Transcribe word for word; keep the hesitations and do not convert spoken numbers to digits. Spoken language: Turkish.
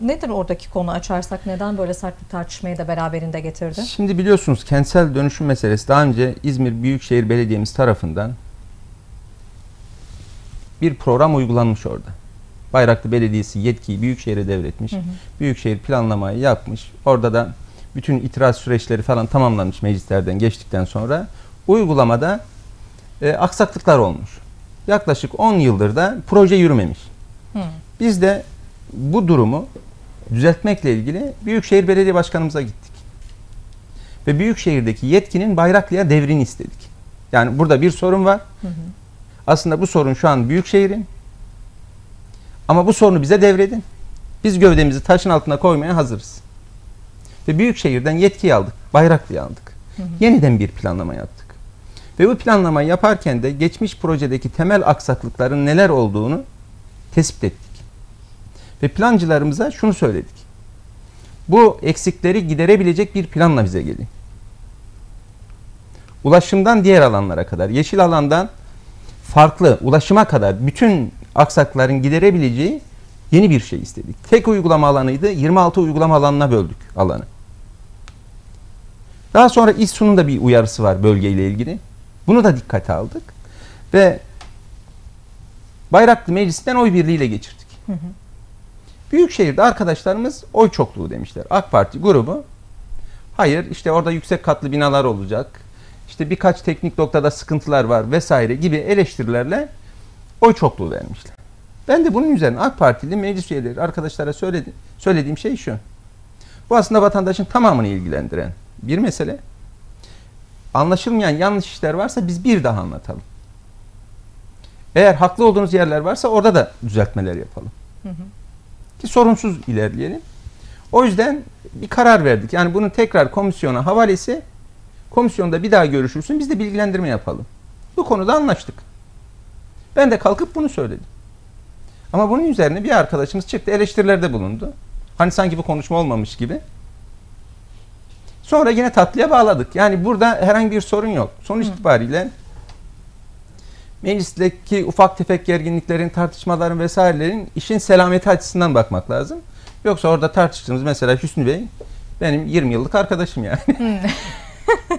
Nedir oradaki konu, açarsak neden böyle sert bir tartışmayı da beraberinde getirdi? Şimdi biliyorsunuz kentsel dönüşüm meselesi daha önce İzmir Büyükşehir Belediye'miz tarafından bir program uygulanmış orada. Bayraklı Belediyesi yetkiyi Büyükşehir'e devretmiş. Hı hı. Büyükşehir planlamayı yapmış. Orada da bütün itiraz süreçleri falan tamamlanmış meclislerden geçtikten sonra. Uygulamada e, aksaklıklar olmuş. Yaklaşık on yıldır da proje yürümemiş. Hı. Biz de bu durumu düzeltmekle ilgili Büyükşehir Belediye Başkanımıza gittik. Ve Büyükşehir'deki yetkinin Bayraklı'ya devrini istedik. Yani burada bir sorun var. Hı hı. Aslında bu sorun şu an Büyükşehir'in. Ama bu sorunu bize devredin. Biz gövdemizi taşın altına koymaya hazırız. Ve Büyükşehir'den yetkiyi aldık. Bayraklı'yı aldık. Hı hı. Yeniden bir planlama yaptık. Ve bu planlamayı yaparken de geçmiş projedeki temel aksaklıkların neler olduğunu tespit ettik. Ve plancılarımıza şunu söyledik. Bu eksikleri giderebilecek bir planla bize gelin. Ulaşımdan diğer alanlara kadar, yeşil alandan farklı ulaşıma kadar bütün aksakların giderebileceği yeni bir şey istedik. Tek uygulama alanıydı. yirmi altı uygulama alanına böldük alanı. Daha sonra İSSU'nun da bir uyarısı var bölgeyle ilgili. Bunu da dikkate aldık. Ve Bayraklı Meclisi'nden oy birliğiyle geçirdik. Hı hı. Büyükşehir'de arkadaşlarımız oy çokluğu demişler. AK Parti grubu hayır işte orada yüksek katlı binalar olacak. İşte birkaç teknik noktada sıkıntılar var vesaire gibi eleştirilerle oy çokluğu vermişler. Ben de bunun üzerine AK Partili meclis üyeleri arkadaşlara söyledi, söylediğim şey şu. Bu aslında vatandaşın tamamını ilgilendiren bir mesele. Anlaşılmayan yanlış işler varsa biz bir daha anlatalım. Eğer haklı olduğunuz yerler varsa orada da düzeltmeler yapalım. Hı hı. Ki sorunsuz ilerleyelim. O yüzden bir karar verdik. Yani bunun tekrar komisyona havalesi, komisyonda bir daha görüşülsün, biz de bilgilendirme yapalım. Bu konuda anlaştık. Ben de kalkıp bunu söyledim. Ama bunun üzerine bir arkadaşımız çıktı, eleştirilerde bulundu. Hani sanki bu konuşma olmamış gibi. Sonra yine tatlıya bağladık. Yani burada herhangi bir sorun yok. Sonuç itibariyle meclisteki ufak tefek gerginliklerin, tartışmaların vesairelerin işin selameti açısından bakmak lazım. Yoksa orada tartıştığımız mesela Hüsnü Bey benim yirmi yıllık arkadaşım yani.